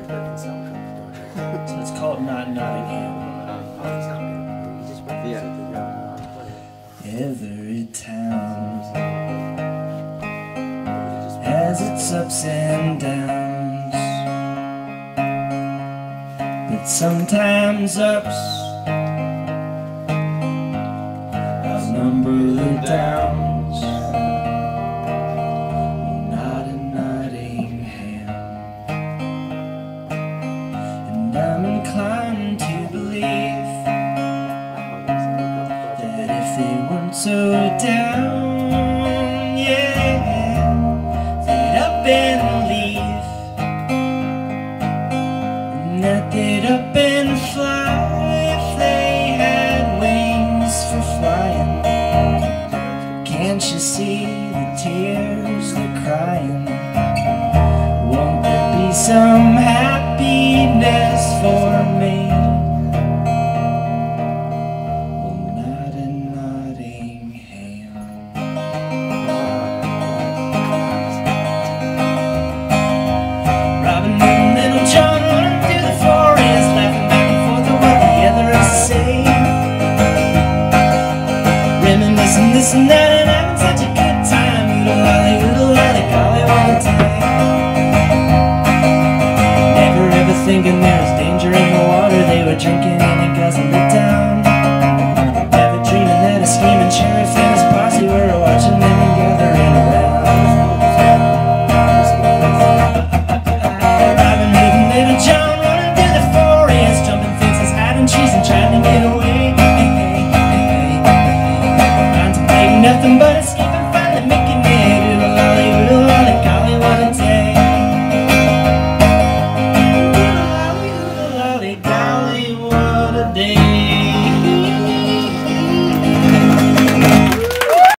So it's called Not Nottingham. Every town has its ups and downs, but sometimes ups outnumber the downs. Not in Nottingham, and I'm inclined to believe that if they weren't so down, yeah, they'd up and leave, and that they'd up and fly if they had wings for flying. Can't you see the tears they're crying? Won't there be some happiness for me? Reminiscing this and that and having such a good time. Little lolly, golly all the time. Never ever thinking there was danger in the water they were drinking.